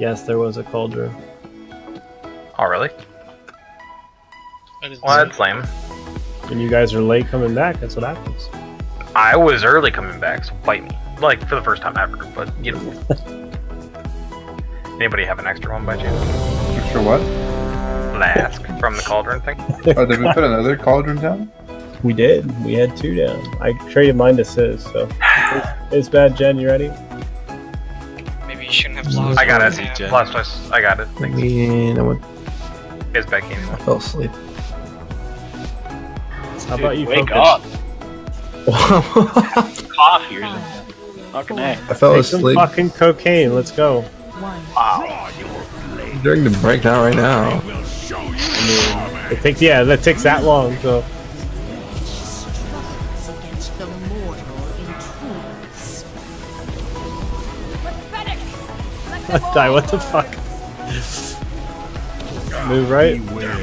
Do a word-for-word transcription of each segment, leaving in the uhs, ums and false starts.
Yes, there was a cauldron. Oh, really? I didn't Well, see that's lame. When you guys are late coming back, that's what happens. I was early coming back, so fight me. Like, for the first time ever, but, you know. Anybody have an extra one by chance? Extra what? Flask from the cauldron thing? Oh, did we put another cauldron down? We did. We had two down. I traded mine to Sis, so. It's bad, Jen. You ready? Maybe you shouldn't have lost. I got it. one hand. Last twice. I got it. I Thanks. mean, I went. Is back in. I fell asleep. How about you Wake focus? up! Coffee or something. Fucking A. I fell Take some asleep fucking cocaine. Let's go. Wow. during the break. Not right now. I mean, it takes yeah, that takes that long. So. Die, what the fuck? Move right.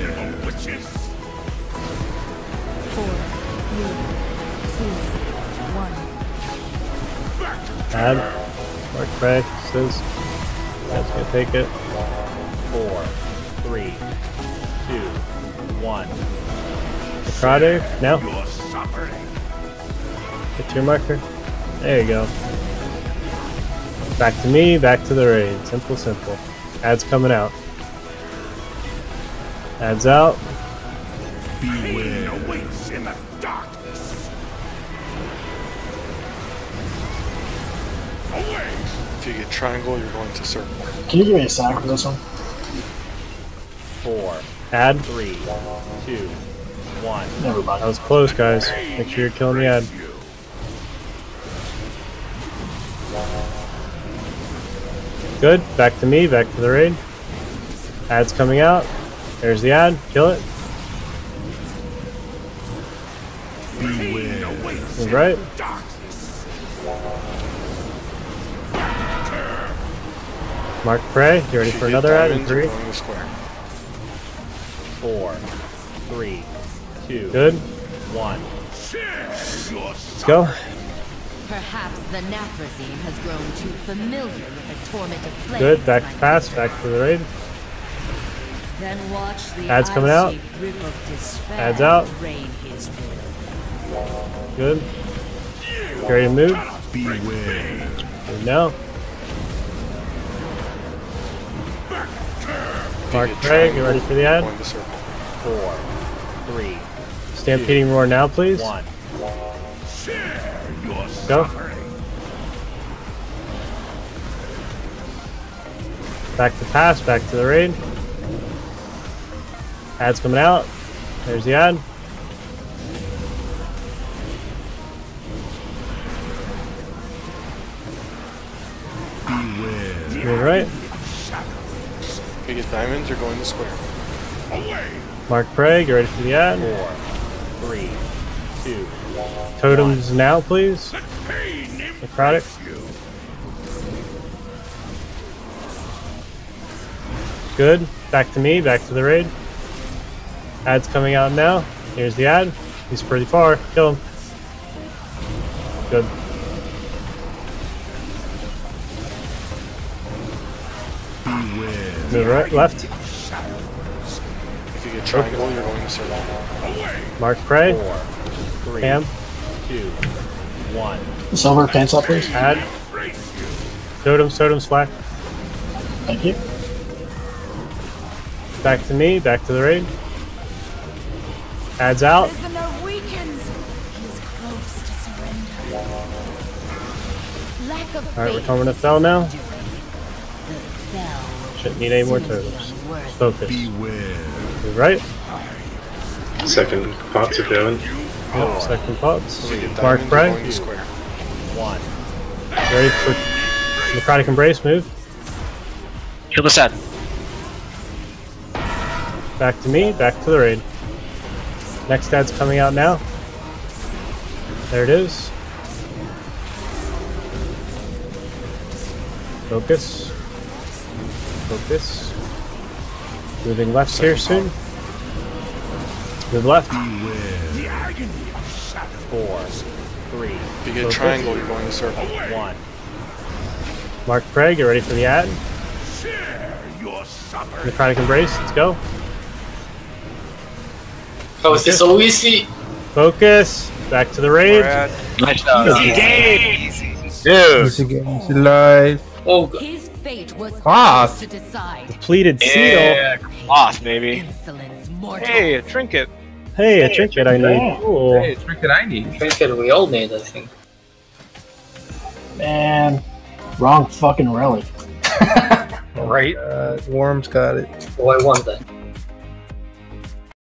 Add. Mark Prey says. That's gonna take it. Four, three, two, one. Friday? No. Get to your marker. There you go. Back to me, back to the raid. Simple, simple. Ads coming out. Ads out. Beware awaits in the darkness. Away! If you get triangle, you're going to circle. Can you give me a sack for this one? Four, Ad. three, two, one. Never mind. That was close, guys. Make sure you're killing the ad. Good. Back to me, back to the raid. Ad's coming out. There's the ad. Kill it. Move right. Mark Prey. You ready If for you get another ad in diamonds, you're three? going to square. Four, three, two, Good. one. Let's go. Perhaps the Nathrezine has grown too familiar with the torment of flames. Good. Back to pass. Back to the raid. Then watch the Ads coming out. icy grip of despair Ads out. rain his will. Good. You ready to move? Beware. Move now. Mark If you get Prey. You triangle, ready for the you're ad? going to circle. Four, three, Stampeding Roar now, please. one. Go. Back to pass, back to the raid. Ad's coming out. There's the ad. Move right. If you get diamonds, you're going to square. Mark Prey, get ready for the ad. Four, three, two. Totems now, please. Necrotic. Good. Back to me, back to the raid. Ad's coming out now. Here's the ad. He's pretty far. Kill him. Good. Move right, left. If you get triangle, you're going to circle. Mark Prey. Four, three, Pam. two, one. Silver pants up, please. Ad. Totems, totems, flack. Thank you. Back to me, back to the raid. Ad's out. Prisoner weakens. He is close to surrender. Lack of Alright, we're faith coming to is Fel now. doing. The Fel will Shouldn't need any more soon be totems. unworthy. Focus. Beware. Move right. Second pots if you haven't. Yep, second pots. If you get Mark diamonds, you're Prey. going to square. One. Ready for Necrotic Embrace, move. Kill this ad. Back to me, back to the raid. Next ad's coming out now. There it is. Focus. Focus. Moving left here soon. Move left. The agony of shadow. Four, three, If you get Focus. triangle, you're going to circle. one. Mark Prey, get ready for the ad. your supper. Necrotic Embrace, let's go. Oh, is this so easy? Focus. Back to the raid. Nice job. Dude. Easy game, easy life. Oh, God. His fate was Cloth. to decide. Depleted seal. Yeah, cloth, baby. Insolence mortal. Hey, a trinket. Hey, a trinket I need. Cool. Hey, trinket I need. Trinket we all need, I think. Man, wrong fucking relic. Right? Uh, Worm's got it. Oh, I want that.